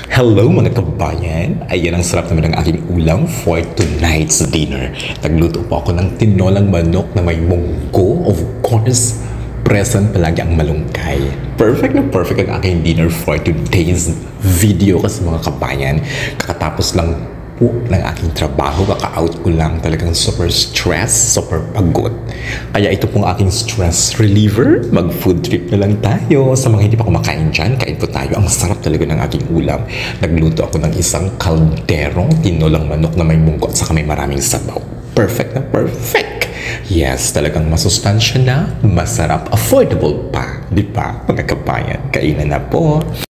Hello mga kabayan! Ayan ang sarap naman ng aking ulam for tonight's dinner. Nagluto po ako ng tinolang manok na may monggo. Of course, present palagi ang malunggay. Perfect na perfect ang aking dinner for today's video kasi mga kabayan. Kakatapos lang po ng aking trabaho, kaka-out ko lang, talagang super stress, super pagod. Kaya ito pong aking stress reliever, mag-food trip na lang tayo. Sa mga hindi pa kumakain dyan, kain po tayo. Ang sarap talaga ng aking ulam. Nagluto ako ng isang kalderong tinolang manok na may munggo at saka may maraming sabaw. Perfect na perfect! Yes, talagang masustansya na, masarap, affordable pa. Di ba, mga kabayan? Kainan na po.